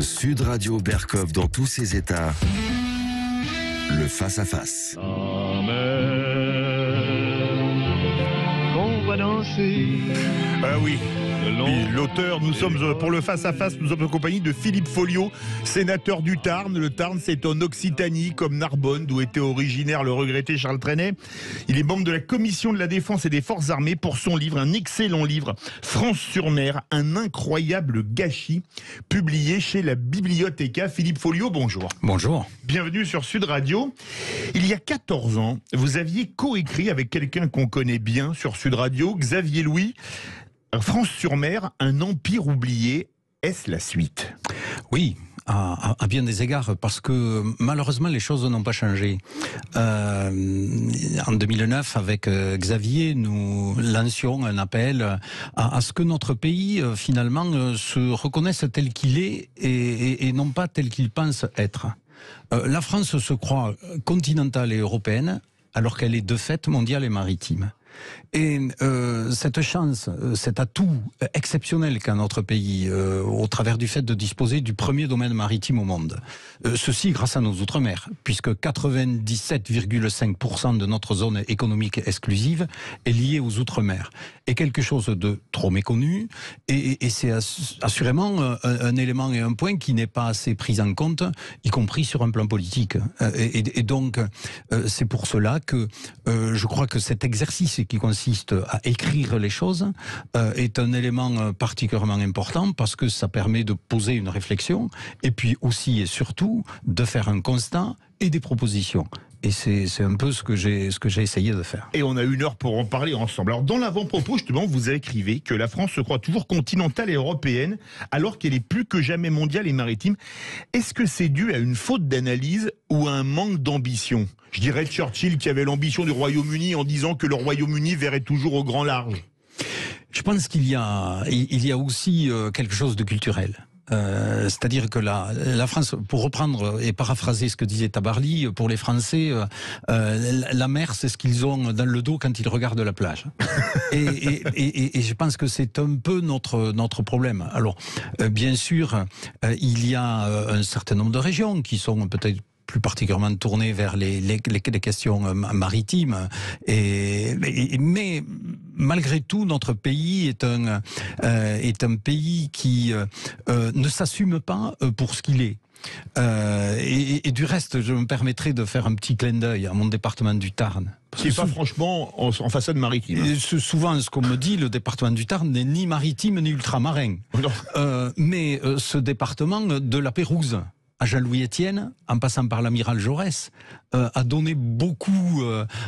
Sud Radio Berkov dans tous ses états. Le face-à-face. La mer, qu'on va danser. Ah oui. L'auteur, nous sommes pour le face-à-face, nous sommes en compagnie de Philippe Folliot, sénateur du Tarn. Le Tarn, c'est en Occitanie, comme Narbonne, d'où était originaire le regretté Charles Trenet. Il est membre de la Commission de la Défense et des Forces Armées pour son livre, un excellent livre, France-sur-Mer, un incroyable gâchis, publié chez la Bibliothéca. Philippe Folliot, bonjour. Bonjour. Bienvenue sur Sud Radio. Il y a 14 ans, vous aviez coécrit avec quelqu'un qu'on connaît bien sur Sud Radio, Xavier Louis, France-sur-Mer, un empire oublié. Est-ce la suite ? Oui, à bien des égards, parce que malheureusement les choses n'ont pas changé. En 2009, avec Xavier, nous lancions un appel à ce que notre pays, finalement, se reconnaisse tel qu'il est et non pas tel qu'il pense être. La France se croit continentale et européenne, alors qu'elle est de fait mondiale et maritime. Et cette chance, cet atout exceptionnel qu'a notre pays au travers du fait de disposer du premier domaine maritime au monde, ceci grâce à nos outre-mer, puisque 97,5% de notre zone économique exclusive est liée aux outre-mer, est quelque chose de trop méconnu, et c'est assurément un élément et un point qui n'est pas assez pris en compte, y compris sur un plan politique. Et donc, c'est pour cela que je crois que cet exercice qui consiste à écrire les choses est un élément particulièrement important parce que ça permet de poser une réflexion et puis aussi et surtout de faire un constat et des propositions. Et c'est un peu ce que j'ai essayé de faire. Et on a 1 heure pour en parler ensemble. Alors dans l'avant-propos, justement, vous écrivez que la France se croit toujours continentale et européenne alors qu'elle est plus que jamais mondiale et maritime. Est-ce que c'est dû à une faute d'analyse ou à un manque d'ambition ? Je dirais Churchill qui avait l'ambition du Royaume-Uni en disant que le Royaume-Uni verrait toujours au grand large. Je pense qu'il y a aussi quelque chose de culturel. C'est-à-dire que la France, pour reprendre et paraphraser ce que disait Tabarly, pour les Français, la mer, c'est ce qu'ils ont dans le dos quand ils regardent la plage. et je pense que c'est un peu notre problème. Alors, bien sûr, il y a un certain nombre de régions qui sont peut-être plus particulièrement tourné vers les questions maritimes. Mais malgré tout, notre pays est un pays qui ne s'assume pas pour ce qu'il est. Et du reste, je me permettrai de faire un petit clin d'œil à mon département du Tarn. Qui n'est pas franchement en façade maritime. Souvent, ce qu'on me dit, le département du Tarn n'est ni maritime ni ultramarin. Mais ce département de la Pérouse, à Jean-Louis Etienne, en passant par l'amiral Jaurès, a donné beaucoup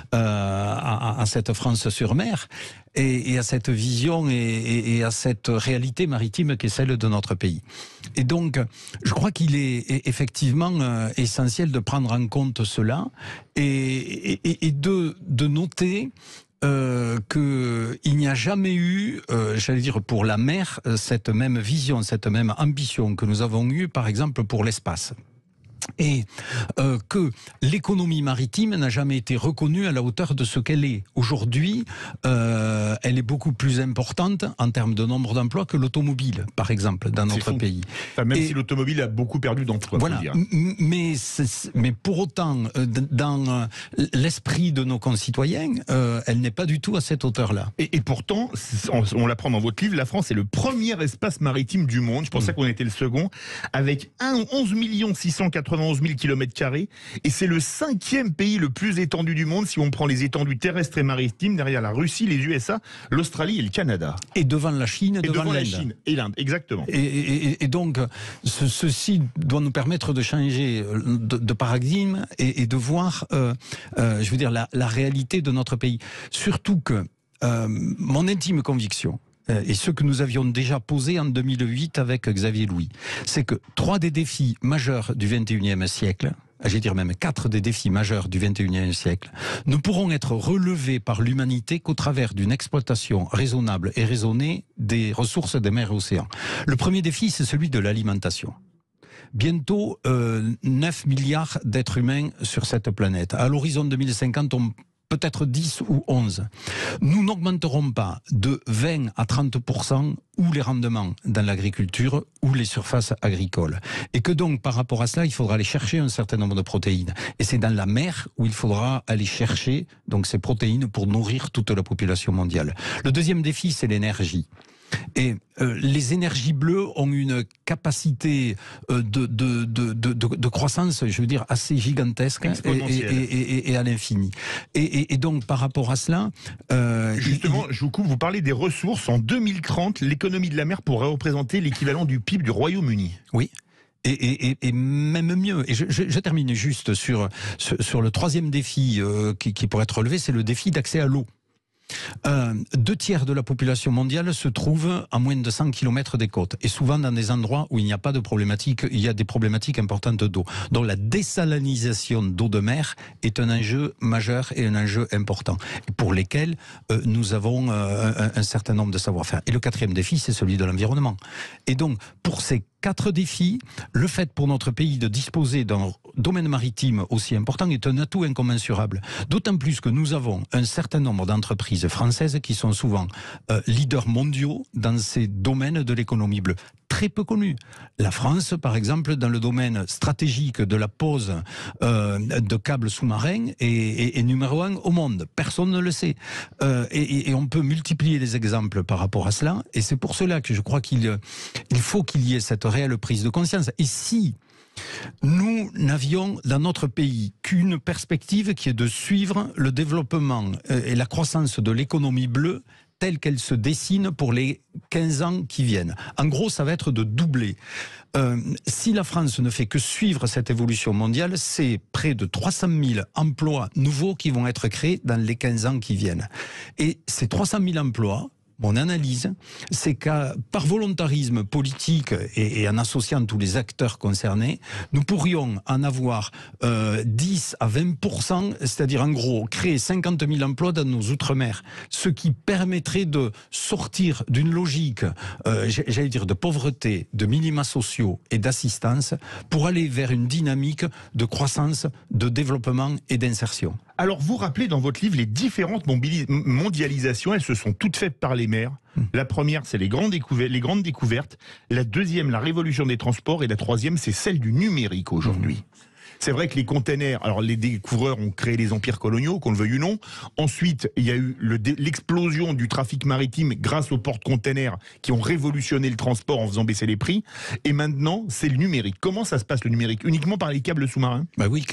à cette France-sur-Mer et à cette vision et à cette réalité maritime qui est celle de notre pays. Et donc, je crois qu'il est effectivement essentiel de prendre en compte cela et de noter qu'il n'y a jamais eu, j'allais dire pour la mer, cette même vision, cette même ambition que nous avons eue, par exemple, pour l'espace. Et que l'économie maritime n'a jamais été reconnue à la hauteur de ce qu'elle est. Aujourd'hui, elle est beaucoup plus importante en termes de nombre d'emplois que l'automobile, par exemple, dans notre pays. Enfin, même si l'automobile a beaucoup perdu d'emplois. Voilà, mais pour autant, dans l'esprit de nos concitoyens, elle n'est pas du tout à cette hauteur-là. Et pourtant, on l'apprend dans votre livre, la France est le premier espace maritime du monde. Je pensais qu'on était le second, avec 11 691 000 km², et c'est le 5e pays le plus étendu du monde si on prend les étendues terrestres et maritimes, derrière la Russie, les USA, l'Australie et le Canada. Et devant la Chine, devant la Chine et l'Inde, exactement. Et donc, ceci doit nous permettre de changer de paradigme et de voir, je veux dire, la réalité de notre pays. Surtout que mon intime conviction, et ce que nous avions déjà posé en 2008 avec Xavier Louis, c'est que 3 des défis majeurs du XXIe siècle, j'allais dire même 4 des défis majeurs du XXIe siècle, ne pourront être relevés par l'humanité qu'au travers d'une exploitation raisonnable et raisonnée des ressources des mers et océans. Le premier défi, c'est celui de l'alimentation. Bientôt 9 milliards d'êtres humains sur cette planète. À l'horizon 2050, on peut-être 10 ou 11. Nous n'augmenterons pas de 20 à 30% ou les rendements dans l'agriculture ou les surfaces agricoles. Et que donc, par rapport à cela, il faudra aller chercher un certain nombre de protéines. Et c'est dans la mer où il faudra aller chercher donc ces protéines pour nourrir toute la population mondiale. Le deuxième défi, c'est l'énergie. Et les énergies bleues ont une capacité de croissance, je veux dire, assez gigantesque et à l'infini. Et donc, par rapport à cela... Justement, je vous coupe, vous parlez des ressources. En 2030, l'économie de la mer pourrait représenter l'équivalent du PIB du Royaume-Uni. Oui. Et même mieux. Et je termine juste sur le troisième défi qui pourrait être relevé, c'est le défi d'accès à l'eau. 2/3 de la population mondiale se trouve à moins de 100 km des côtes et souvent dans des endroits où il n'y a pas de problématique, il y a des problématiques importantes d'eau. Donc la désalinisation d'eau de mer est un enjeu majeur et un enjeu important pour lesquels nous avons un certain nombre de savoir-faire. Et le quatrième défi, c'est celui de l'environnement. Et donc pour ces 4 défis, le fait pour notre pays de disposer d'un domaine maritime aussi important est un atout incommensurable. D'autant plus que nous avons un certain nombre d'entreprises françaises qui sont souvent leaders mondiaux dans ces domaines de l'économie bleue. Très peu connus. La France, par exemple, dans le domaine stratégique de la pose de câbles sous-marins, est numéro 1 au monde. Personne ne le sait. Et on peut multiplier les exemples par rapport à cela. Et c'est pour cela que je crois qu'il faut qu'il y ait cette réelle prise de conscience. Et si nous n'avions dans notre pays qu'une perspective qui est de suivre le développement et la croissance de l'économie bleue telle qu'elle se dessine pour les 15 ans qui viennent. En gros, ça va être de doubler. Si la France ne fait que suivre cette évolution mondiale, c'est près de 300 000 emplois nouveaux qui vont être créés dans les 15 ans qui viennent. Et ces 300 000 emplois, mon analyse, c'est qu'à par volontarisme politique et en associant tous les acteurs concernés, nous pourrions en avoir 10 à 20%, c'est-à-dire en gros créer 50 000 emplois dans nos outre-mer, ce qui permettrait de sortir d'une logique, j'allais dire, de pauvreté, de minima sociaux et d'assistance pour aller vers une dynamique de croissance, de développement et d'insertion. Alors, vous rappelez dans votre livre les différentes mondialisations, elles se sont toutes faites par les mers. La première, c'est les grandes découvertes. La deuxième, la révolution des transports. Et la troisième, c'est celle du numérique aujourd'hui. C'est vrai que les containers, alors les découvreurs ont créé les empires coloniaux, qu'on le veuille ou non. Ensuite, il y a eu l'explosion du trafic maritime grâce aux porte-containers qui ont révolutionné le transport en faisant baisser les prix. Et maintenant, c'est le numérique. Comment ça se passe le numérique? Uniquement par les câbles sous-marins? Bah oui,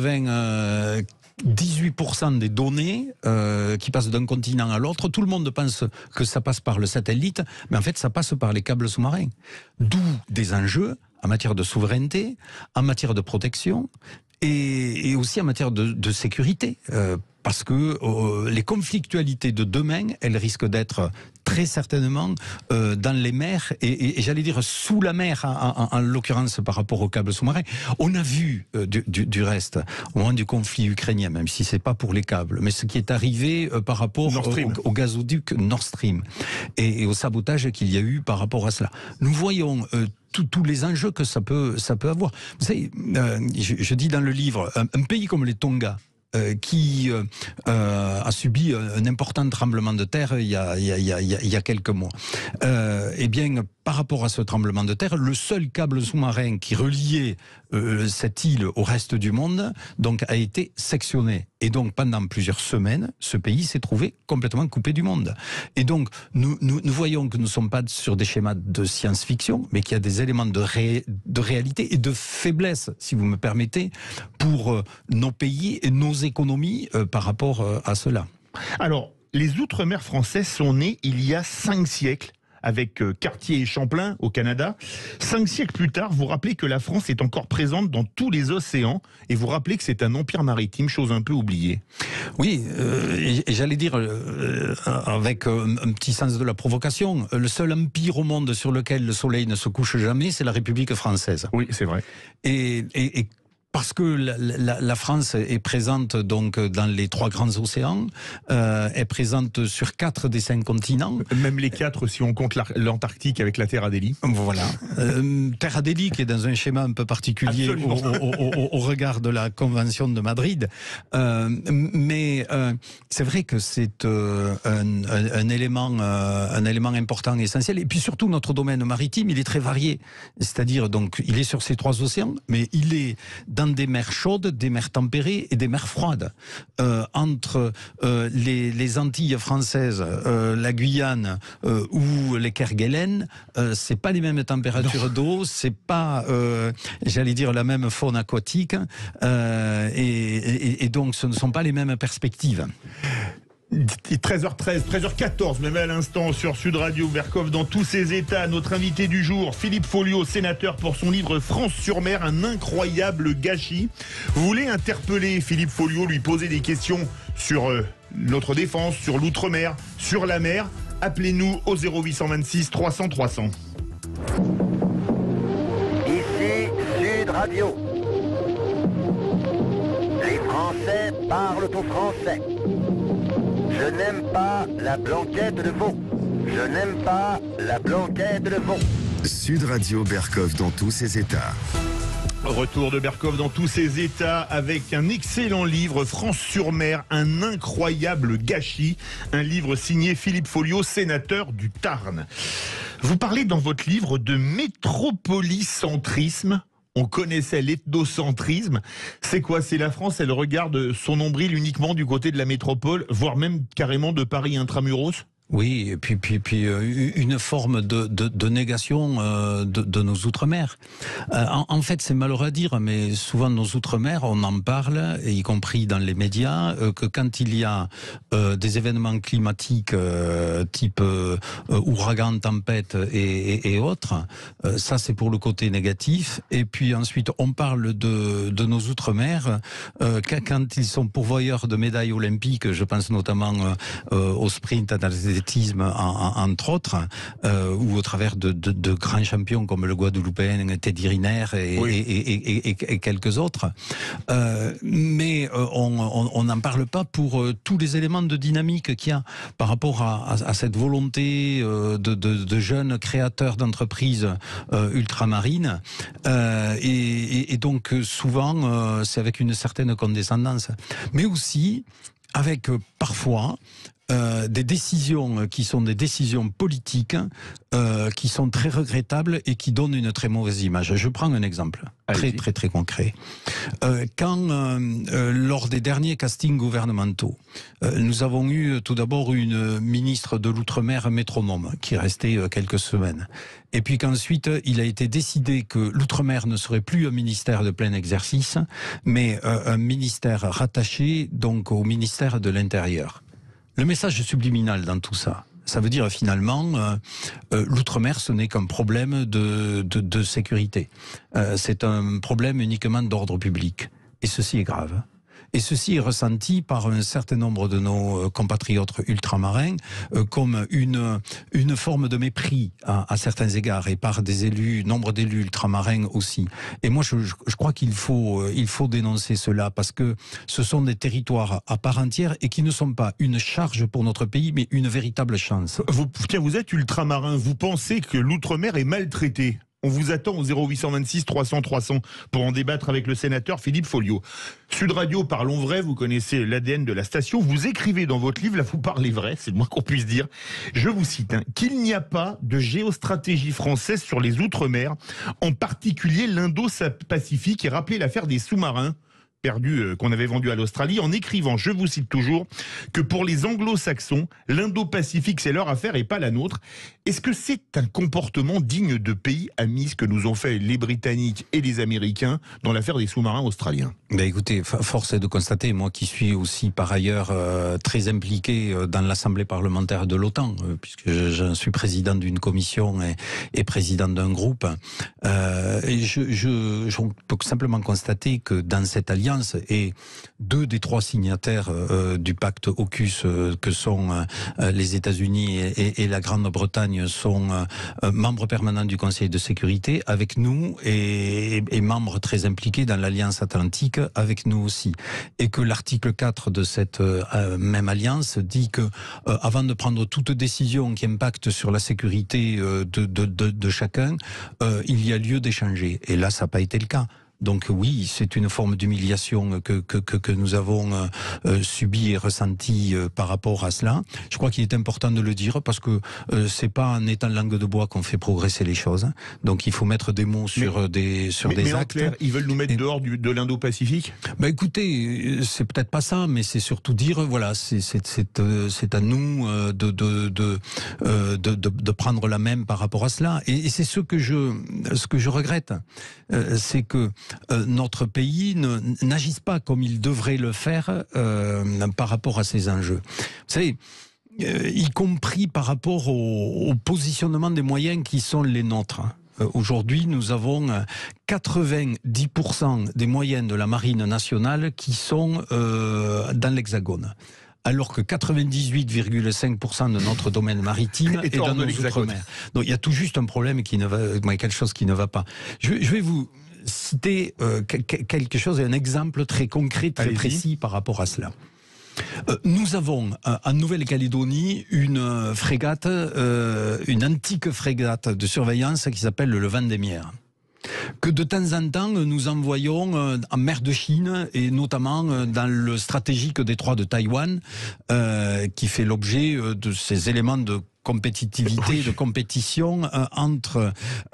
18% des données qui passent d'un continent à l'autre, tout le monde pense que ça passe par le satellite, mais en fait ça passe par les câbles sous-marins. D'où des enjeux en matière de souveraineté, en matière de protection et aussi en matière de sécurité. Parce que les conflictualités de demain, elles risquent d'être très certainement dans les mers et j'allais dire sous la mer, en l'occurrence par rapport aux câbles sous-marins. On a vu du reste au moment du conflit ukrainien, même si c'est pas pour les câbles, mais ce qui est arrivé par rapport au gazoduc Nord Stream et au sabotage qu'il y a eu par rapport à cela. Nous voyons tous les enjeux que ça peut avoir. Vous savez, je dis dans le livre, un pays comme les Tonga, qui a subi un important tremblement de terre il y a quelques mois. Eh bien, par rapport à ce tremblement de terre, le seul câble sous-marin qui reliait cette île au reste du monde donc, a été sectionné. Et donc, pendant plusieurs semaines, ce pays s'est trouvé complètement coupé du monde. Et donc, nous voyons que nous ne sommes pas sur des schémas de science-fiction, mais qu'il y a des éléments de réalité et de faiblesse, si vous me permettez, pour nos pays et nos économies par rapport à cela. Alors, les Outre-mer français sont nés il y a 5 siècles. Avec Cartier et Champlain au Canada. 5 siècles plus tard, vous rappelez que la France est encore présente dans tous les océans et vous rappelez que c'est un empire maritime, chose un peu oubliée. Oui, et j'allais dire, avec un petit sens de la provocation, le seul empire au monde sur lequel le soleil ne se couche jamais, c'est la République française. Oui, c'est vrai. Et Parce que la France est présente donc dans les 3 grands océans, est présente sur 4 des 5 continents. Même les 4 si on compte l'Antarctique avec la Terre Adélie. Voilà. Terre Adélie qui est dans un schéma un peu particulier au regard de la Convention de Madrid. Mais c'est vrai que c'est un élément important, essentiel. Et puis surtout notre domaine maritime, il est très varié. C'est-à-dire donc il est sur ces 3 océans, mais il est dans des mers chaudes, des mers tempérées et des mers froides. Entre les Antilles françaises, la Guyane ou les Kerguelen, c'est pas les mêmes températures d'eau, c'est pas, j'allais dire, la même faune aquatique, et donc ce ne sont pas les mêmes perspectives. 13h13, 13h14, même à l'instant sur Sud Radio, Berkov dans tous ses états. Notre invité du jour, Philippe Folliot, sénateur pour son livre France sur mer, un incroyable gâchis. Vous voulez interpeller Philippe Folliot, lui poser des questions sur notre défense, sur l'outre-mer, sur la mer? Appelez-nous au 0826 300 300. Ici Sud Radio. Les Français parlent au français. Je n'aime pas la blanquette de veau. Je n'aime pas la blanquette de veau. Sud Radio Berkov dans tous ses états. Retour de Berkov dans tous ses états avec un excellent livre, France sur mer, un incroyable gâchis. Un livre signé Philippe Folliot, sénateur du Tarn. Vous parlez dans votre livre de métropolicentrisme. On connaissait l'ethnocentrisme. C'est quoi? C'est la France, elle regarde son nombril uniquement du côté de la métropole, voire même carrément de Paris intramuros? Oui, et puis une forme de négation de nos outre-mer. En fait, c'est malheureux à dire, mais souvent nos outre-mer, on en parle, et y compris dans les médias, que quand il y a des événements climatiques type ouragan, tempête et autres, ça c'est pour le côté négatif. Et puis ensuite, on parle de nos outre-mer quand ils sont pourvoyeurs de médailles olympiques. Je pense notamment au sprint, à entre autres, ou au travers de grands champions comme le Guadeloupéen Teddy Riner et quelques autres. Mais on n'en parle pas pour tous les éléments de dynamique qu'il y a par rapport à cette volonté de jeunes créateurs d'entreprises ultramarines. Et donc souvent, c'est avec une certaine condescendance. Mais aussi avec parfois des décisions qui sont des décisions politiques qui sont très regrettables et qui donnent une très mauvaise image. Je prends un exemple très concret. Lors des derniers castings gouvernementaux, nous avons eu tout d'abord une ministre de l'Outre-mer métronome qui est restée quelques semaines. Et puis qu'ensuite, il a été décidé que l'Outre-mer ne serait plus un ministère de plein exercice, mais un ministère rattaché donc au ministère de l'Intérieur. Le message subliminal dans tout ça, ça veut dire finalement, l'outre-mer, ce n'est qu'un problème de sécurité. C'est un problème uniquement d'ordre public. Et ceci est grave. Et ceci est ressenti par un certain nombre de nos compatriotes ultramarins comme une forme de mépris à certains égards, et par des élus, nombre d'élus ultramarins aussi. Et moi, je crois qu'il faut dénoncer cela, parce que ce sont des territoires à part entière et qui ne sont pas une charge pour notre pays, mais une véritable chance. Vous êtes ultramarin, vous pensez que l'outre-mer est maltraité? On vous attend au 0826 300 300 pour en débattre avec le sénateur Philippe Folliot. Sud Radio, parlons vrai, vous connaissez l'ADN de la station. Vous écrivez dans votre livre, là vous parlez vrai, c'est le moins qu'on puisse dire. Je vous cite, qu'il n'y a pas de géostratégie française sur les outre-mer, en particulier l'Indo-Pacifique, et rappelez l'affaire des sous-marins perdus qu'on avait vendus à l'Australie, en écrivant, je vous cite toujours, que pour les anglo-saxons, l'Indo-Pacifique c'est leur affaire et pas la nôtre. Est-ce que c'est un comportement digne de pays amis, ce que nous ont fait les Britanniques et les Américains dans l'affaire des sous-marins australiens? Ben écoutez, force est de constater, moi qui suis aussi par ailleurs très impliqué dans l'Assemblée parlementaire de l'OTAN, puisque je suis président d'une commission et président d'un groupe, et je peux simplement constater que dans cette alliance, l'Alliance et 2 des 3 signataires du pacte AUKUS, que sont les États-Unis et la Grande-Bretagne, sont membres permanents du Conseil de sécurité avec nous et membres très impliqués dans l'Alliance Atlantique avec nous aussi. Et que l'article 4 de cette même alliance dit que avant de prendre toute décision qui impacte sur la sécurité de chacun, il y a lieu d'échanger. Et là, ça n'a pas été le cas. Donc oui, c'est une forme d'humiliation que nous avons subie et ressentie par rapport à cela. Je crois qu'il est important de le dire parce que c'est pas en étant langue de bois qu'on fait progresser les choses. Donc il faut mettre des mots sur des actes. En clair, ils veulent nous mettre dehors de l'Indo-Pacifique ? Écoutez, c'est peut-être pas ça, mais c'est surtout dire, voilà, c'est à nous de prendre la même par rapport à cela. Et c'est ce que je regrette, c'est que notre pays n'agisse pas comme il devrait le faire par rapport à ces enjeux. Vous savez, y compris par rapport au positionnement des moyens qui sont les nôtres. Aujourd'hui, nous avons 90% des moyens de la Marine nationale qui sont dans l'Hexagone. Alors que 98,5% de notre domaine maritime est dans nos outre-mer. Donc il y a tout juste un problème quelque chose qui ne va pas. Je vais vous citer quelque chose, un exemple très concret, très précis par rapport à cela. Nous avons en Nouvelle-Calédonie une frégate, une antique frégate de surveillance qui s'appelle le Vendémiaire, que de temps en temps nous envoyons en mer de Chine et notamment dans le stratégique détroit de Taïwan, qui fait l'objet de ces éléments de compétitivité, de compétition entre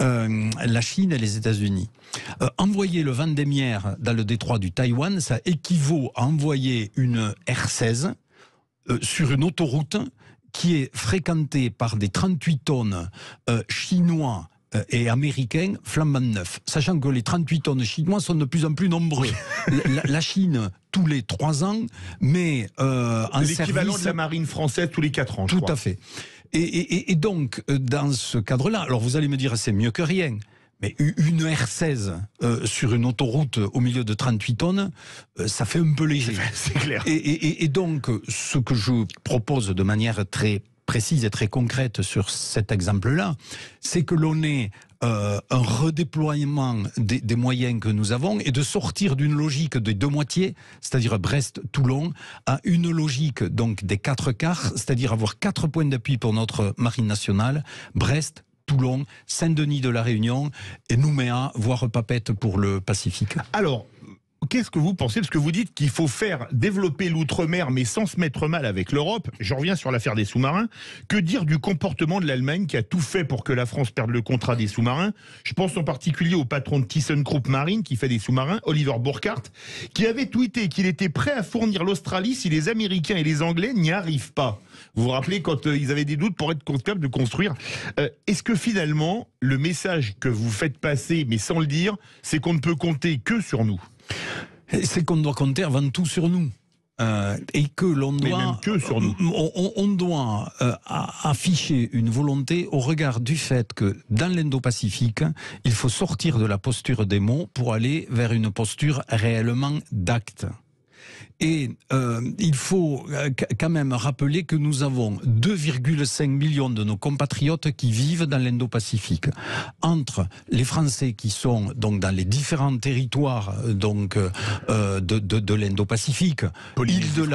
la Chine et les États-Unis. Envoyer le Vendémiaire dans le détroit du Taïwan, ça équivaut à envoyer une R-16 sur une autoroute qui est fréquentée par des 38 tonnes chinois et américains flambant neufs, sachant que les 38 tonnes chinois sont de plus en plus nombreux. La Chine, tous les 3 ans, mais en l'équivalent de la marine française tous les 4 ans. Tout à fait. Et donc, dans ce cadre-là, alors vous allez me dire, c'est mieux que rien. Mais une R16 sur une autoroute au milieu de 38 tonnes, ça fait un peu léger. C'est clair. Et donc, ce que je propose de manière très précise et très concrète sur cet exemple-là, c'est que l'on ait un redéploiement des moyens que nous avons et de sortir d'une logique des 2 moitiés, c'est-à-dire Brest-Toulon, à une logique donc des 4 quarts, c'est-à-dire avoir 4 points d'appui pour notre marine nationale, Brest, Toulon, Saint-Denis de la Réunion et Nouméa, voire Papeete pour le Pacifique. Alors, qu'est-ce que vous pensez de ce que vous dites qu'il faut faire développer l'outre-mer mais sans se mettre mal avec l'Europe? Je reviens sur l'affaire des sous-marins. Que dire du comportement de l'Allemagne qui a tout fait pour que la France perde le contrat des sous-marins? Je pense en particulier au patron de ThyssenKrupp Marine qui fait des sous-marins, Oliver Burkhardt, qui avait tweeté qu'il était prêt à fournir l'Australie si les Américains et les Anglais n'y arrivent pas. Vous vous rappelez quand ils avaient des doutes pour être capables de construire. Est-ce que finalement, le message que vous faites passer, mais sans le dire, c'est qu'on ne peut compter que sur nous? C'est qu'on doit compter avant tout sur nous. Et que l'on doit, mais même que sur nous. On doit afficher une volonté au regard du fait que dans l'Indo-Pacifique, il faut sortir de la posture des mots pour aller vers une posture réellement d'actes. Et il faut quand même rappeler que nous avons 2,5 millions de nos compatriotes qui vivent dans l'Indo-Pacifique. Entre les Français qui sont donc dans les différents territoires donc de l'Indo-Pacifique, île de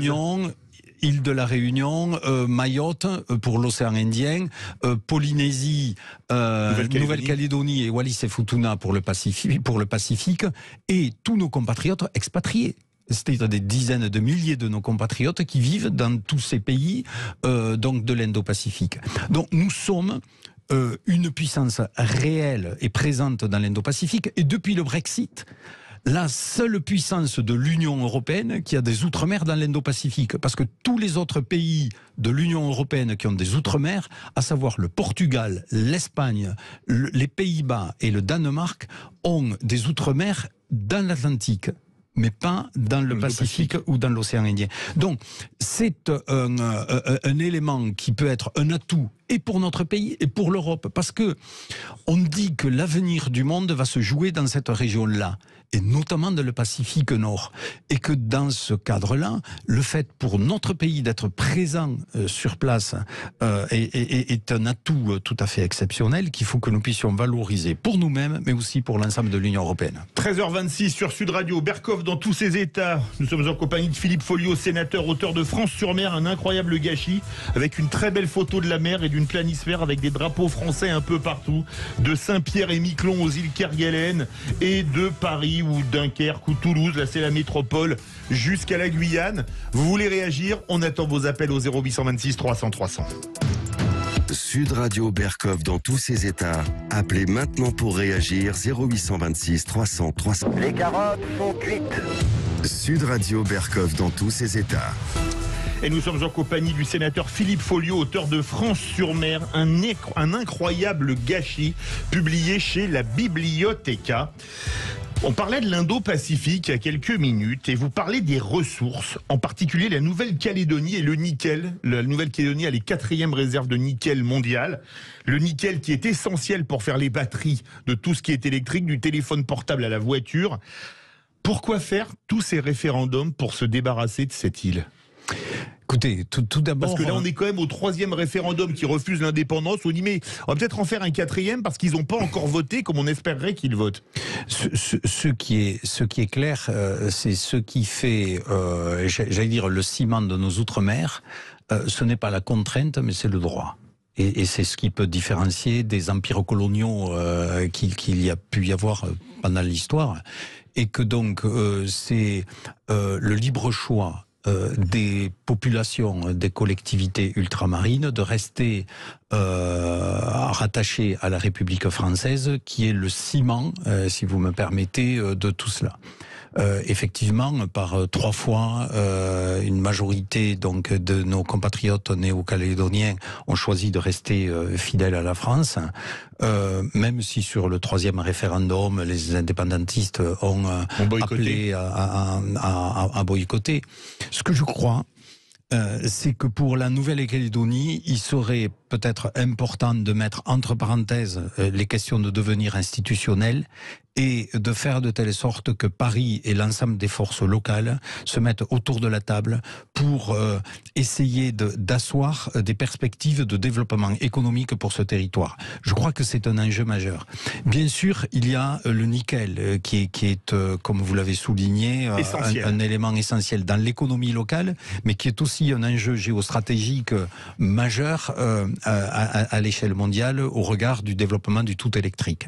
la Réunion, Mayotte pour l'océan Indien, Polynésie, Nouvelle-Calédonie et Wallis et Futuna pour le Pacifique, et tous nos compatriotes expatriés. C'est-à-dire des dizaines de milliers de nos compatriotes qui vivent dans tous ces pays donc de l'Indo-Pacifique. Donc nous sommes une puissance réelle et présente dans l'Indo-Pacifique, et depuis le Brexit, la seule puissance de l'Union européenne qui a des outre-mer dans l'Indo-Pacifique, parce que tous les autres pays de l'Union européenne qui ont des outre-mer, à savoir le Portugal, l'Espagne, les Pays-Bas et le Danemark, ont des outre-mer dans l'Atlantique, mais pas dans le Pacifique ou dans l'océan Indien. Donc, c'est un élément qui peut être un atout et pour notre pays et pour l'Europe. Parce que on dit que l'avenir du monde va se jouer dans cette région-là, et notamment dans le Pacifique Nord. Et que dans ce cadre-là, le fait pour notre pays d'être présent sur place est un atout tout à fait exceptionnel qu'il faut que nous puissions valoriser pour nous-mêmes, mais aussi pour l'ensemble de l'Union européenne. 13h26 sur Sud Radio, Berkoff dans tous ses états. Nous sommes en compagnie de Philippe Folliot, sénateur, auteur de France-sur-Mer, un incroyable gâchis, avec une très belle photo de la mer et d'une planisphère avec des drapeaux français un peu partout, de Saint-Pierre et Miquelon aux îles Kerguelen et de Paris ou Dunkerque ou Toulouse, là c'est la métropole, jusqu'à la Guyane. Vous voulez réagir? On attend vos appels au 0826 300 300. Sud Radio Berkoff dans tous ses états. Appelez maintenant pour réagir 0826 300 300. Les carottes sont cuites. Sud Radio Berkoff dans tous ses états. Et nous sommes en compagnie du sénateur Philippe Folliot, auteur de France-sur-Mer, un incroyable gâchis publié chez la Biblioteca. On parlait de l'Indo-Pacifique il y a quelques minutes et vous parlez des ressources, en particulier la Nouvelle-Calédonie et le nickel. La Nouvelle-Calédonie a les 4e réserves de nickel mondiales. Le nickel qui est essentiel pour faire les batteries de tout ce qui est électrique, du téléphone portable à la voiture. Pourquoi faire tous ces référendums pour se débarrasser de cette île ? Écoutez, tout d'abord... Parce que là, on est quand même au 3e référendum qui refuse l'indépendance. On dit, mais on va peut-être en faire un 4e parce qu'ils n'ont pas encore voté comme on espérerait qu'ils votent. Ce qui est clair, c'est ce qui fait, j'allais dire, le ciment de nos outre-mer. Ce n'est pas la contrainte, mais c'est le droit. Et c'est ce qui peut différencier des empires coloniaux qu'il y a pu y avoir pendant l'histoire. Et que donc, c'est le libre choix des populations, des collectivités ultramarines de rester rattachées à la République française, qui est le ciment, si vous me permettez, de tout cela. Effectivement, par 3 fois, une majorité donc de nos compatriotes néo-calédoniens ont choisi de rester fidèles à la France, même si sur le 3e référendum, les indépendantistes ont appelé à boycotter. Ce que je crois, c'est que pour la Nouvelle-Calédonie, il serait peut-être important de mettre entre parenthèses les questions de devenir institutionnel et de faire de telle sorte que Paris et l'ensemble des forces locales se mettent autour de la table pour essayer d'asseoir des perspectives de développement économique pour ce territoire. Je crois que c'est un enjeu majeur. Bien sûr, il y a le nickel qui est comme vous l'avez souligné, un élément essentiel dans l'économie locale, mais qui est aussi un enjeu géostratégique majeur à l'échelle mondiale au regard du développement du tout électrique.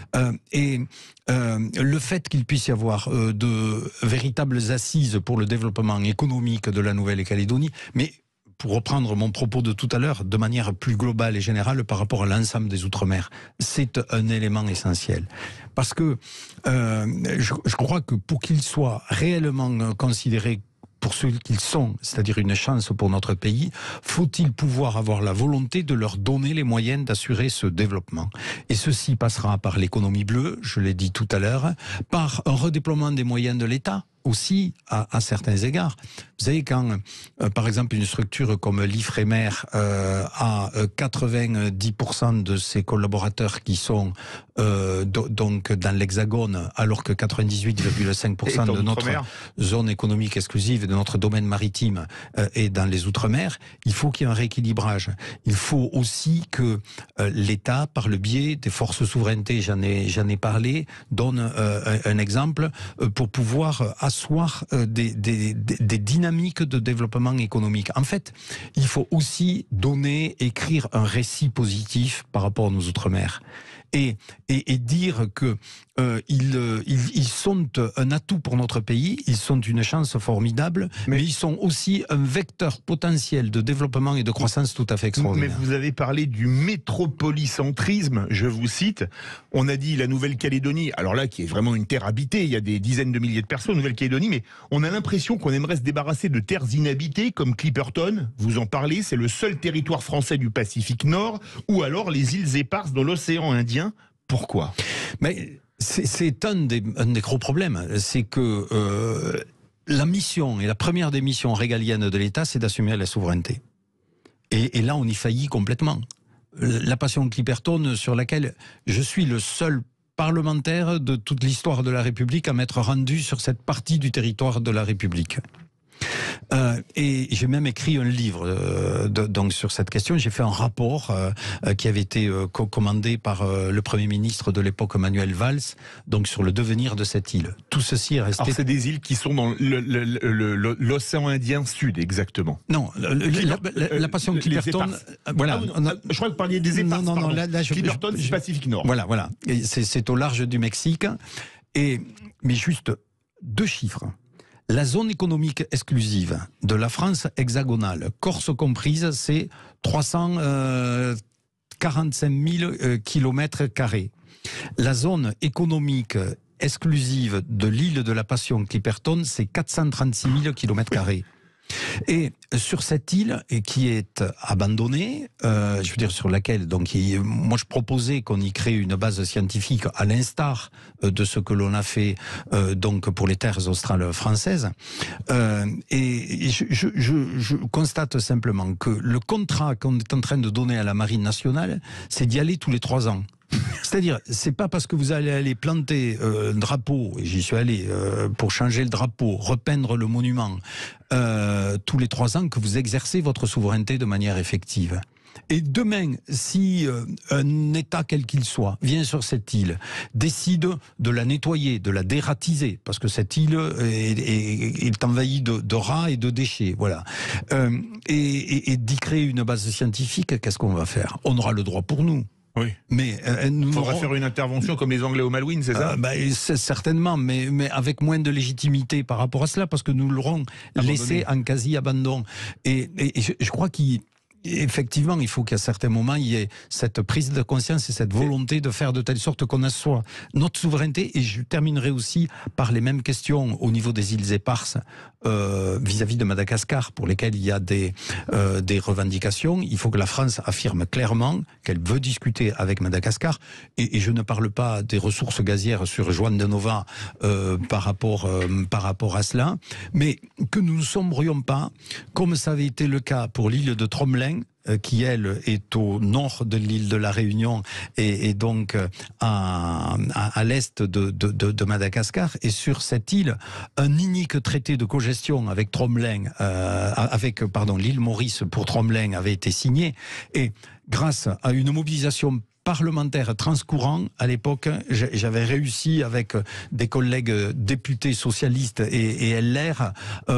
Le fait qu'il puisse y avoir de véritables assises pour le développement économique de la Nouvelle-Calédonie, mais pour reprendre mon propos de tout à l'heure, de manière plus globale et générale par rapport à l'ensemble des Outre-mer, c'est un élément essentiel. Parce que je crois que pour qu'ils soient réellement considérés pour ceux qu'ils sont, c'est-à-dire une chance pour notre pays, faut-il pouvoir avoir la volonté de leur donner les moyens d'assurer ce développement. Et ceci passera par l'économie bleue, je l'ai dit tout à l'heure, par un redéploiement des moyens de l'État, aussi à certains égards. Vous savez, quand par exemple une structure comme l'Ifremer a 90% de ses collaborateurs qui sont donc dans l'Hexagone, alors que 98,5% de notre zone économique exclusive, de notre domaine maritime est dans les Outre-mer, il faut qu'il y ait un rééquilibrage. Il faut aussi que l'État, par le biais des forces souveraineté, j'en ai parlé, donne un exemple pour pouvoir asseoir des dynamiques de développement économique. En fait, il faut aussi écrire un récit positif par rapport à nos Outre-mer. Et dire que ils sont un atout pour notre pays, ils sont une chance formidable, mais ils sont aussi un vecteur potentiel de développement et de croissance tout à fait extraordinaire. Mais vous avez parlé du métropolicentrisme, je vous cite. On a dit la Nouvelle-Calédonie, alors là, qui est vraiment une terre habitée, il y a des dizaines de milliers de personnes en Nouvelle-Calédonie, mais on a l'impression qu'on aimerait se débarrasser de terres inhabitées, comme Clipperton, vous en parlez, c'est le seul territoire français du Pacifique Nord, ou alors les îles éparses dans l'océan Indien. Pourquoi ? Mais c'est un des gros problèmes, c'est que la mission, et la première des missions régaliennes de l'État, c'est d'assumer la souveraineté. Et là, on y faillit complètement. la passion Clipperton sur laquelle je suis le seul parlementaire de toute l'histoire de la République à m'être rendu sur cette partie du territoire de la République. Et j'ai même écrit un livre donc sur cette question. J'ai fait un rapport qui avait été commandé par le Premier ministre de l'époque, Manuel Valls, donc sur le devenir de cette île. Tout ceci est resté... Alors c'est des îles qui sont dans l'océan Indien Sud, exactement. Non, la passion Clipperton... Voilà. Je crois que vous parliez des éparses. Non, là, Clipperton, c'est Pacifique Nord. Voilà. C'est au large du Mexique. Mais juste 2 chiffres. La zone économique exclusive de la France hexagonale, Corse comprise, c'est 345 000 km². La zone économique exclusive de l'île de la Passion Clipperton, c'est 436 000 km². Et sur cette île qui est abandonnée, je veux dire sur laquelle donc moi je proposais qu'on y crée une base scientifique à l'instar de ce que l'on a fait donc pour les terres australes françaises. Et je constate simplement que le contrat qu'on est en train de donner à la Marine nationale, c'est d'y aller tous les 3 ans. C'est-à-dire, c'est pas parce que vous allez aller planter un drapeau, et j'y suis allé pour changer le drapeau, repeindre le monument tous les 3 ans que vous exercez votre souveraineté de manière effective. Et demain, si un État quel qu'il soit vient sur cette île, décide de la nettoyer, de la dératiser, parce que cette île est envahie de rats et de déchets, voilà, et d'y créer une base scientifique, qu'est-ce qu'on va faire? On aura le droit pour nous. Oui. Mais il faudra faire une intervention comme les Anglais au Malouine, c'est ça? Certainement, mais avec moins de légitimité par rapport à cela, parce que nous l'aurons laissé en quasi-abandon. Et je crois qu'effectivement, il faut qu'à certains moments, il y ait cette prise de conscience et cette volonté de faire de telle sorte qu'on assoie notre souveraineté. Et je terminerai aussi par les mêmes questions au niveau des îles éparses vis-à-vis de Madagascar, pour lesquelles il y a des revendications. Il faut que la France affirme clairement qu'elle veut discuter avec Madagascar. Et je ne parle pas des ressources gazières sur Juan de Nova par rapport à cela, mais que nous ne sombrions pas, comme ça avait été le cas pour l'île de Tromelin, qui, elle, est au nord de l'île de la Réunion et donc à l'est de Madagascar. Et sur cette île, un unique traité de cogestion avec l'île Maurice pour Tromelin avait été signé. Et grâce à une mobilisation parlementaire transcourant, à l'époque, j'avais réussi avec des collègues députés socialistes et LR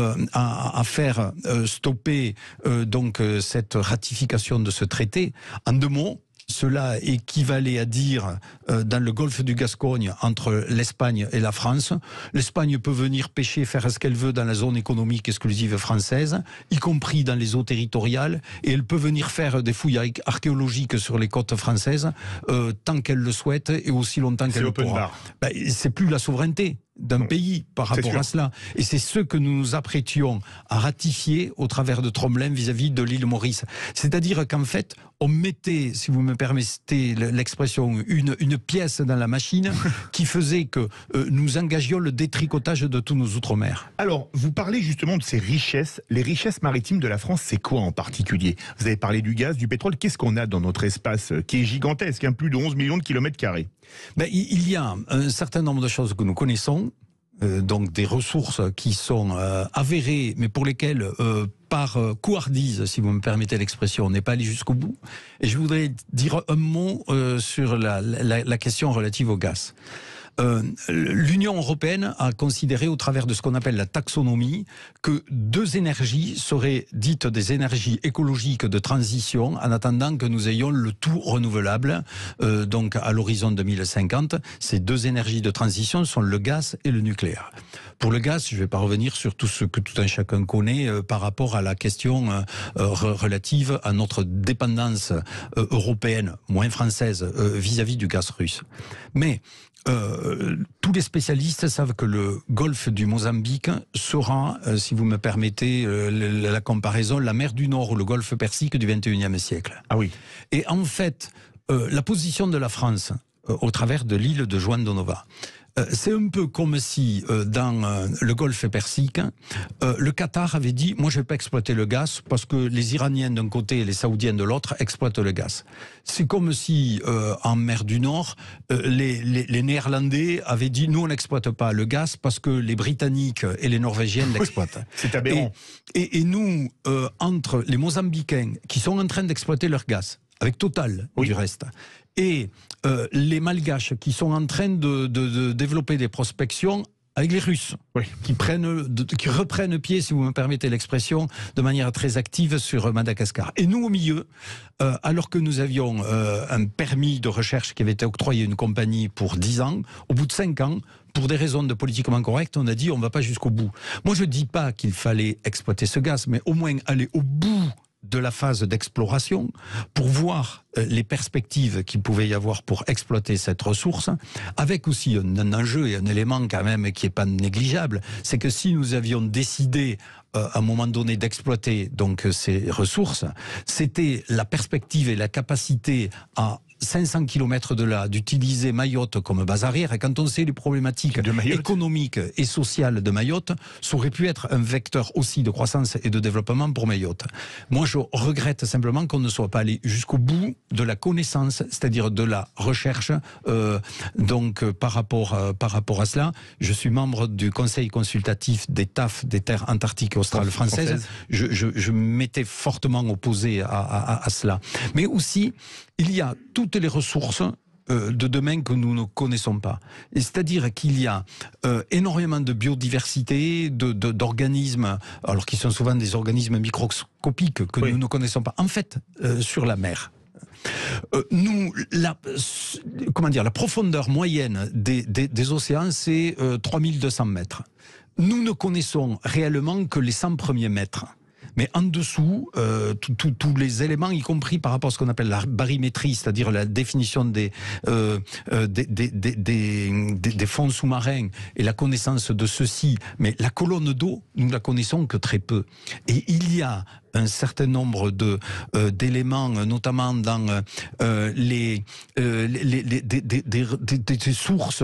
à faire stopper donc cette ratification de ce traité. En 2 mots, cela équivalait à dire, dans le golfe du Gascogne, entre l'Espagne et la France, l'Espagne peut venir pêcher, faire ce qu'elle veut dans la zone économique exclusive française, y compris dans les eaux territoriales, et elle peut venir faire des fouilles archéologiques sur les côtes françaises tant qu'elle le souhaite et aussi longtemps qu'elle le pourra. C'est plus la souveraineté d'un pays par rapport à cela. Et c'est ce que nous nous apprêtions à ratifier au travers de Tromelin vis-à-vis de l'île Maurice. C'est-à-dire qu'en fait, on mettait, si vous me permettez l'expression, une pièce dans la machine qui faisait que nous engagions le détricotage de tous nos outre-mer. Alors, vous parlez justement de ces richesses. Les richesses maritimes de la France, c'est quoi en particulier? Vous avez parlé du gaz, du pétrole. Qu'est-ce qu'on a dans notre espace qui est gigantesque, plus de 11 millions de kilomètres carrés? Il y a un certain nombre de choses que nous connaissons, donc des ressources qui sont avérées, mais pour lesquelles, par couardise, si vous me permettez l'expression, on n'est pas allé jusqu'au bout. Et je voudrais dire un mot sur la question relative au gaz. L'Union européenne a considéré, au travers de ce qu'on appelle la taxonomie, que 2 énergies seraient dites des énergies écologiques de transition, en attendant que nous ayons le tout renouvelable, donc à l'horizon 2050. Ces 2 énergies de transition sont le gaz et le nucléaire. Pour le gaz, je ne vais pas revenir sur tout ce que tout un chacun connaît par rapport à la question relative à notre dépendance européenne, moins française, vis-à-vis du gaz russe. Mais tous les spécialistes savent que le golfe du Mozambique sera, si vous me permettez la comparaison, la mer du Nord ou le golfe Persique du XXIe siècle. Ah oui. Et en fait, la position de la France au travers de l'île de Juan de Nova C'est un peu comme si, dans le Golfe Persique, le Qatar avait dit « Moi, je ne vais pas exploiter le gaz parce que les Iraniens d'un côté et les Saoudiens de l'autre exploitent le gaz. » C'est comme si, en mer du Nord, les Néerlandais avaient dit « Nous, on n'exploite pas le gaz parce que les Britanniques et les Norvégiens l'exploitent. » C'est aberrant. Et nous, entre les Mozambicains qui sont en train d'exploiter leur gaz, avec Total du reste, et les Malgaches qui sont en train de développer des prospections avec les Russes, qui reprennent pied, si vous me permettez l'expression, de manière très active sur Madagascar. Et nous, au milieu, alors que nous avions un permis de recherche qui avait été octroyé à une compagnie pour 10 ans, au bout de 5 ans, pour des raisons de politiquement correct, on a dit on ne va pas jusqu'au bout. Moi, je ne dis pas qu'il fallait exploiter ce gaz, mais au moins aller au bout de la phase d'exploration pour voir les perspectives qu'il pouvait y avoir pour exploiter cette ressource, avec aussi un enjeu et un élément quand même qui n'est pas négligeable, c'est que si nous avions décidé à un moment donné d'exploiter donc ces ressources, c'était la perspective et la capacité à 500 km de là, d'utiliser Mayotte comme base arrière. Et quand on sait les problématiques économiques et sociales de Mayotte, ça aurait pu être un vecteur aussi de croissance et de développement pour Mayotte. Moi, je regrette simplement qu'on ne soit pas allé jusqu'au bout de la connaissance, c'est-à-dire de la recherche. Donc, par rapport à cela, je suis membre du conseil consultatif des TAF, des terres antarctiques et australes françaises. Je m'étais fortement opposé à cela. Mais aussi, il y a toutes les ressources de demain que nous ne connaissons pas. C'est-à-dire qu'il y a énormément de biodiversité, d'organismes, alors qui sont souvent des organismes microscopiques que nous ne connaissons pas. En fait, sur la mer, la profondeur moyenne des océans, c'est 3200 mètres. Nous ne connaissons réellement que les 100 premiers mètres. Mais en dessous, tous les éléments, y compris par rapport à ce qu'on appelle la barymétrie, c'est-à-dire la définition des fonds sous-marins et la connaissance de ceux-ci, mais la colonne d'eau, nous ne la connaissons que très peu. Et il y a un certain nombre d'éléments, notamment dans des sources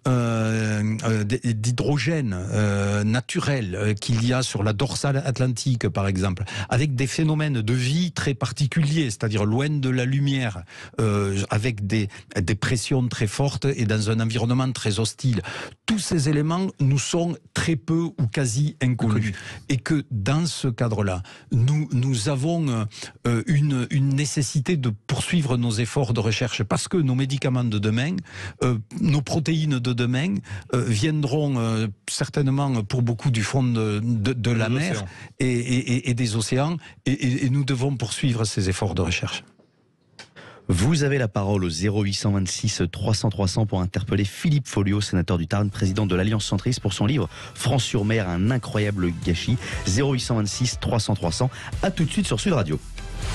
d'hydrogène naturel qu'il y a sur la dorsale atlantique, par exemple, avec des phénomènes de vie très particuliers, c'est-à-dire loin de la lumière, avec des pressions très fortes et dans un environnement très hostile. Tous ces éléments nous sont très peu ou quasi inconnus. Et que dans ce cadre-là, nous avons une nécessité de poursuivre nos efforts de recherche parce que nos médicaments de demain, nos protéines de demain viendront certainement pour beaucoup du fond de la mer et des océans et nous devons poursuivre ces efforts de recherche. Vous avez la parole au 0826 300 300 pour interpeller Philippe Folliot, sénateur du Tarn, président de l'Alliance centriste, pour son livre France-sur-Mer, un incroyable gâchis. 0826 300 300. À tout de suite sur Sud Radio.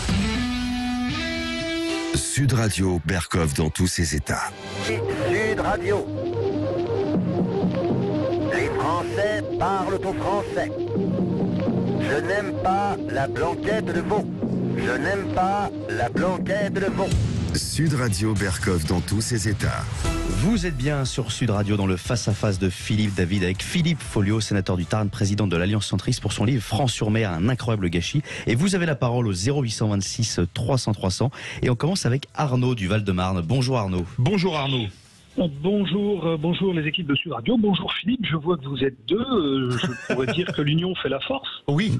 Sud Radio, Berkov dans tous ses états. Sud Radio. Les Français parlent au français. Je n'aime pas la blanquette de veau. Je n'aime pas la blanquette de veau. Sud Radio, Berkov dans tous ses états. Vous êtes bien sur Sud Radio dans le face-à-face de Philippe David avec Philippe Folliot, sénateur du Tarn, président de l'Alliance centriste, pour son livre France-sur-Mer, un incroyable gâchis. Et vous avez la parole au 0826 300 300. Et on commence avec Arnaud du Val-de-Marne. Bonjour Arnaud. Bonjour Arnaud. Bonjour les équipes de Sud Radio. Bonjour Philippe, je vois que vous êtes deux. Je pourrais dire que l'union fait la force. Oui.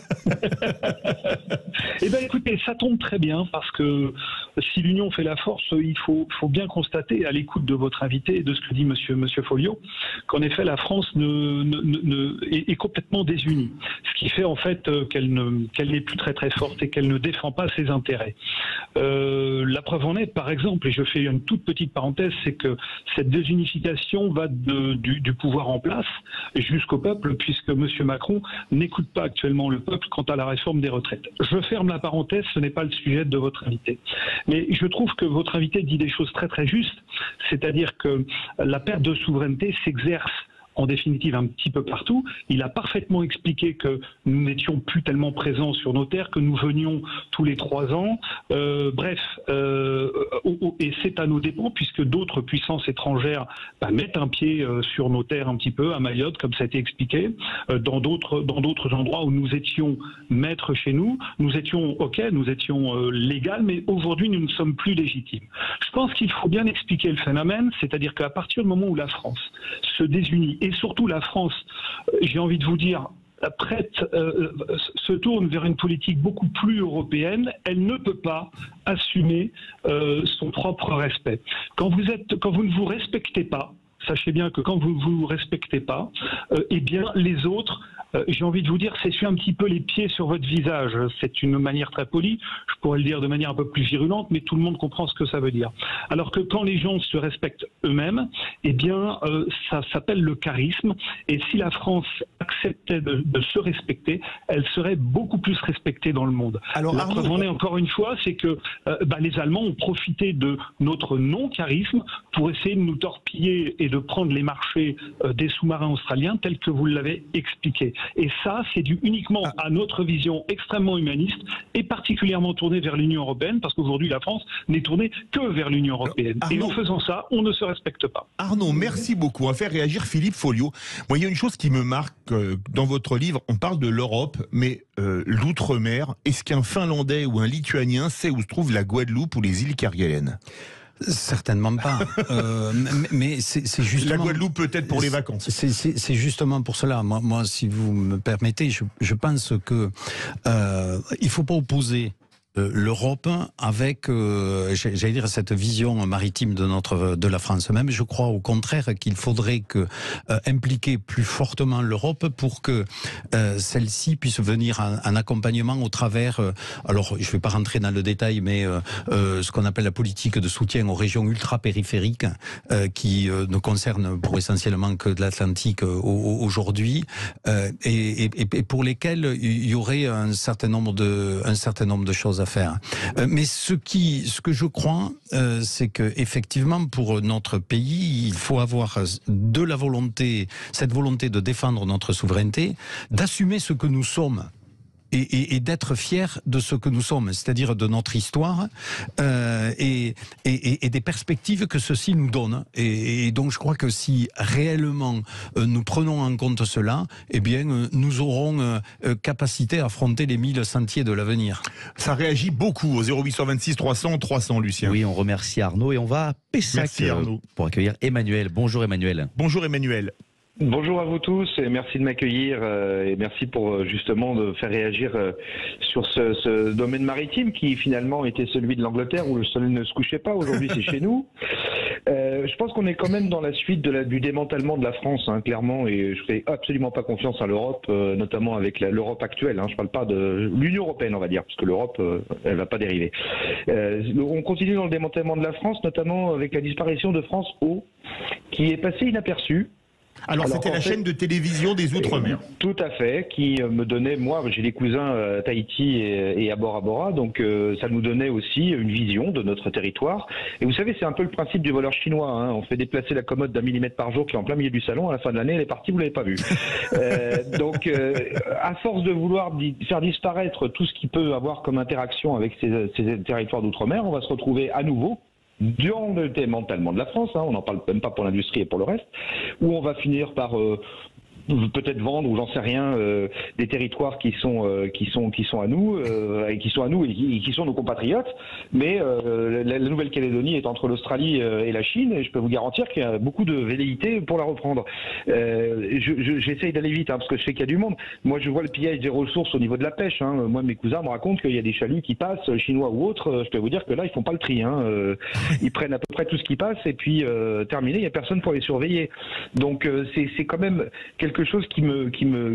Eh bien écoutez, ça tombe très bien parce que si l'union fait la force, il faut bien constater à l'écoute de votre invité et de ce que dit Monsieur Folliot, qu'en effet la France est complètement désunie. Ce qui fait en fait qu'elle n'est plus très très forte et qu'elle ne défend pas ses intérêts. La preuve en est, par exemple, et je fais une toute petite parenthèse, c'est que cette désunification va du pouvoir en place jusqu'au peuple, puisque M. Macron n'écoute pas actuellement le peuple quant à la réforme des retraites. Je ferme la parenthèse, ce n'est pas le sujet de votre invité. Mais je trouve que votre invité dit des choses très très justes, c'est-à-dire que la perte de souveraineté s'exerce en définitive un petit peu partout. Il a parfaitement expliqué que nous n'étions plus tellement présents sur nos terres, que nous venions tous les 3 ans. Et c'est à nos dépens, puisque d'autres puissances étrangères mettent un pied sur nos terres un petit peu, à Mayotte, comme ça a été expliqué, dans d'autres endroits où nous étions maîtres chez nous. Nous étions légal, mais aujourd'hui nous ne sommes plus légitimes. Je pense qu'il faut bien expliquer le phénomène, c'est-à-dire qu'à partir du moment où la France se désunit, et surtout la France, j'ai envie de vous dire, se tourne vers une politique beaucoup plus européenne, elle ne peut pas assumer son propre respect. Quand vous ne vous respectez pas, sachez bien que quand vous ne vous respectez pas, eh bien les autres, j'ai envie de vous dire, s'essuient un petit peu les pieds sur votre visage. C'est une manière très polie, je pourrais le dire de manière un peu plus virulente, mais tout le monde comprend ce que ça veut dire. Alors que quand les gens se respectent eux-mêmes, eh bien ça s'appelle le charisme, et si la France acceptait de se respecter, elle serait beaucoup plus respectée dans le monde. Alors, la preuve en est encore une fois, c'est que les Allemands ont profité de notre non-charisme pour essayer de nous torpiller et de prendre les marchés des sous-marins australiens tels que vous l'avez expliqué. Et ça, c'est dû uniquement à notre vision extrêmement humaniste et particulièrement tournée vers l'Union européenne, parce qu'aujourd'hui la France n'est tournée que vers l'Union européenne. Et en faisant ça, on ne se respecte pas. Arnaud, merci beaucoup. On va faire réagir Philippe Folliot. Moi, il y a une chose qui me marque dans votre livre, on parle de l'Europe, mais l'outre-mer, est-ce qu'un Finlandais ou un Lituanien sait où se trouve la Guadeloupe ou les îles Kerguelen ? Certainement pas. Mais c'est justement... La Guadeloupe peut-être pour les vacances. C'est justement pour cela. Moi, si vous me permettez, je pense que il faut pas opposer l'Europe avec, j'allais dire, cette vision maritime de la France. Même, je crois au contraire qu'il faudrait impliquer plus fortement l'Europe pour que celle-ci puisse venir en accompagnement au travers, alors je ne vais pas rentrer dans le détail, mais ce qu'on appelle la politique de soutien aux régions ultra-périphériques qui ne concernent pour essentiellement que de l'Atlantique aujourd'hui et pour lesquelles il y aurait un certain nombre de choses à faire. Mais ce que je crois, c'est que effectivement pour notre pays, il faut avoir de la volonté, cette volonté de défendre notre souveraineté, d'assumer ce que nous sommes. Et d'être fiers de ce que nous sommes, c'est-à-dire de notre histoire et des perspectives que ceci nous donne. Et donc je crois que si réellement nous prenons en compte cela, eh bien nous aurons capacité à affronter les 1000 sentiers de l'avenir. Ça réagit beaucoup au 0826 300 300, Lucien. Oui, on remercie Arnaud et on va à Pessac pour accueillir Emmanuel. Bonjour Emmanuel. Bonjour Emmanuel. Bonjour à vous tous et merci de m'accueillir et merci pour justement de faire réagir sur ce domaine maritime qui finalement était celui de l'Angleterre où le soleil ne se couchait pas. Aujourd'hui c'est chez nous. Je pense qu'on est quand même dans la suite du démantèlement de la France, clairement, et je fais absolument pas confiance à l'Europe, notamment avec l'Europe actuelle. Je parle pas de l'Union européenne, on va dire, parce que l'Europe, elle va pas dériver. On continue dans le démantèlement de la France, notamment avec la disparition de France O, qui est passée inaperçue. Alors c'était la chaîne de télévision des Outre-mer. Tout à fait, qui me donnait, moi j'ai des cousins à Tahiti et à Bora Bora, donc ça nous donnait aussi une vision de notre territoire. Et vous savez, c'est un peu le principe du voleur chinois, on fait déplacer la commode d'1 millimètre par jour qui est en plein milieu du salon, à la fin de l'année elle est partie, vous l'avez pas vue. Donc à force de vouloir faire disparaître tout ce qui peut avoir comme interaction avec ces territoires d'outre-mer, on va se retrouver à nouveau durant le démantèlement de la France, on n'en parle même pas pour l'industrie et pour le reste, où on va finir par peut-être vendre ou j'en sais rien des territoires qui sont à nous et qui sont nos compatriotes, mais la Nouvelle-Calédonie est entre l'Australie et la Chine et je peux vous garantir qu'il y a beaucoup de velléités pour la reprendre. J'essaye d'aller vite parce que je sais qu'il y a du monde. Moi je vois le pillage des ressources au niveau de la pêche. Moi mes cousins me racontent qu'il y a des chaluts qui passent, chinois ou autres. Je peux vous dire que là ils font pas le tri. Ils prennent à peu près tout ce qui passe et puis terminé, il y a personne pour les surveiller. Donc c'est quand même quelque chose qui me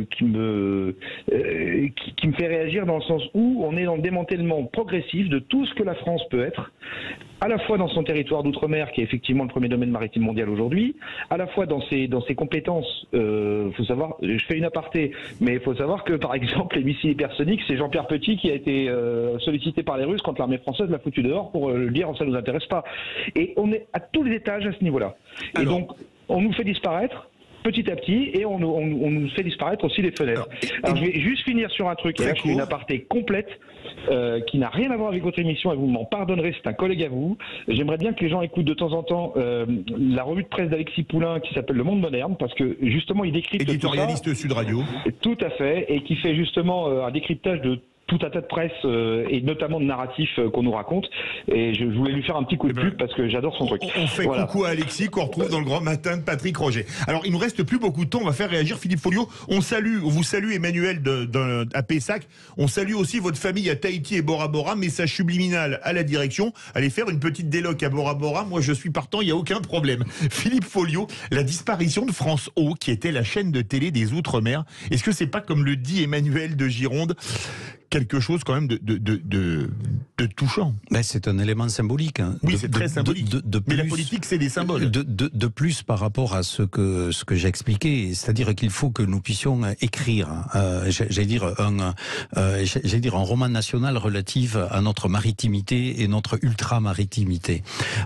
fait réagir dans le sens où on est dans le démantèlement progressif de tout ce que la France peut être, à la fois dans son territoire d'outre-mer qui est effectivement le premier domaine maritime mondial aujourd'hui, à la fois dans ses compétences. Faut savoir, je fais une aparté, mais il faut savoir que par exemple les missiles hypersoniques, c'est Jean-Pierre Petit qui a été sollicité par les Russes quand l'armée française l'a foutu dehors pour le dire ça nous intéresse pas. Et on est à tous les étages à ce niveau-là. Et donc on nous fait disparaître. petit à petit, et on nous fait disparaître aussi les fenêtres. Alors je vais juste finir sur un truc, et là je fais une aparté complète, qui n'a rien à voir avec votre émission, et vous m'en pardonnerez, c'est un collègue à vous. J'aimerais bien que les gens écoutent de temps en temps la revue de presse d'Alexis Poulain qui s'appelle Le Monde Moderne, parce que justement il décrypte éditorialiste Sud Radio. Tout à fait, et qui fait justement un décryptage de tout un tas de presse et notamment de narratifs qu'on nous raconte, et je voulais lui faire un petit coup de pub parce que j'adore son truc. On fait coucou à Alexis qu'on retrouve dans le Grand Matin de Patrick Roger. Alors il nous reste plus beaucoup de temps, on va faire réagir Philippe Folliot. On vous salue Emmanuel à Pessac, on salue aussi votre famille à Tahiti et Bora Bora, message subliminal à la direction, allez faire une petite déloc à Bora Bora, moi je suis partant, il n'y a aucun problème. Philippe Folliot, la disparition de France O, qui était la chaîne de télé des Outre-mer, est-ce que c'est pas, comme le dit Emmanuel de Gironde, quelque chose quand même de touchant? Ben, c'est un élément symbolique. Hein. Oui, c'est très symbolique. Mais la politique, c'est des symboles. De plus par rapport à ce que j'ai c'est-à-dire qu'il faut que nous puissions écrire, j'allais dire un roman national relatif à notre maritimité et notre ultra-maritimité.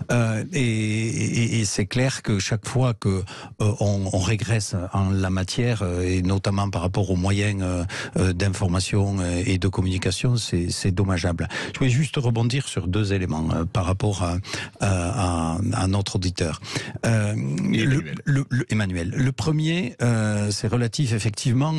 Et c'est clair que chaque fois que on régresse en la matière, et notamment par rapport aux moyens d'information et de communication, c'est dommageable. Je voulais juste rebondir sur deux éléments par rapport à notre auditeur. Emmanuel. Le premier, c'est relatif effectivement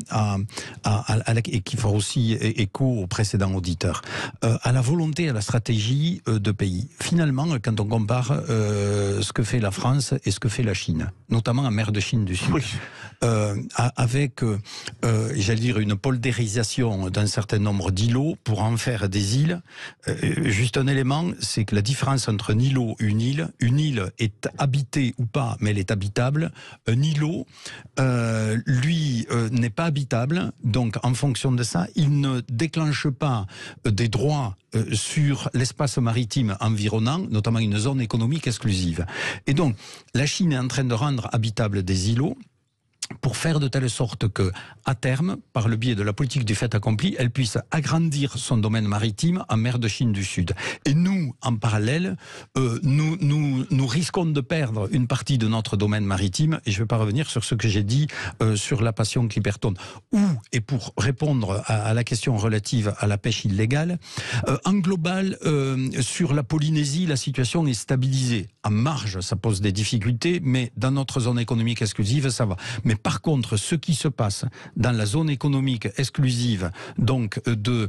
et qui fera aussi écho au précédent auditeur, à la volonté, à la stratégie de pays. Finalement, quand on compare ce que fait la France et ce que fait la Chine, notamment en mer de Chine du Sud, avec, j'allais dire, une poldérisation d'un certain nombre d'îlots pour en faire des îles. Juste un élément, c'est que la différence entre un îlot et une île est habitée ou pas, mais elle est habitable. Un îlot, lui, n'est pas habitable, donc en fonction de ça, il ne déclenche pas des droits sur l'espace maritime environnant, notamment une zone économique exclusive. Et donc, la Chine est en train de rendre habitables des îlots pour faire de telle sorte que, à terme, par le biais de la politique du fait accompli, elle puisse agrandir son domaine maritime en mer de Chine du Sud. Et nous, en parallèle, nous risquons de perdre une partie de notre domaine maritime, et je ne vais pas revenir sur ce que j'ai dit sur la passion Clipperton. Et pour répondre à la question relative à la pêche illégale, en global, sur la Polynésie, la situation est stabilisée. En marge, ça pose des difficultés, mais dans notre zone économique exclusive, ça va. Mais par contre, ce qui se passe dans la zone économique exclusive, donc de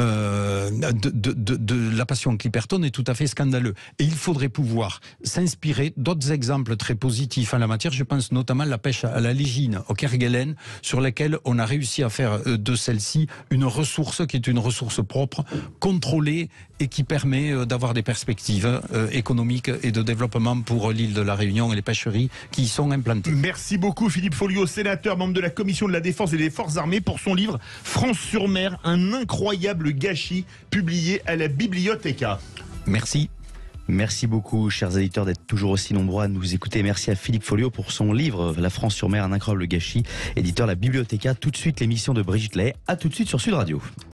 la passion Clipperton, est tout à fait scandaleux. Et il faudrait pouvoir s'inspirer d'autres exemples très positifs en la matière. Je pense notamment à la pêche à la légine, au Kerguelen, sur laquelle on a réussi à faire de celle-ci une ressource qui est une ressource propre, contrôlée, et qui permet d'avoir des perspectives économiques et de développement pour l'île de la Réunion et les pêcheries qui y sont implantées. Merci beaucoup Philippe Folliot, sénateur, membre de la Commission de la Défense et des Forces Armées, pour son livre France sur mer, un incroyable gâchis, publié à la Bibliothéca. Merci. Merci beaucoup, chers éditeurs, d'être toujours aussi nombreux à nous écouter. Merci à Philippe Folliot pour son livre La France sur mer, un incroyable gâchis, éditeur La Bibliothéca. Tout de suite, l'émission de Brigitte Lay. À tout de suite sur Sud Radio.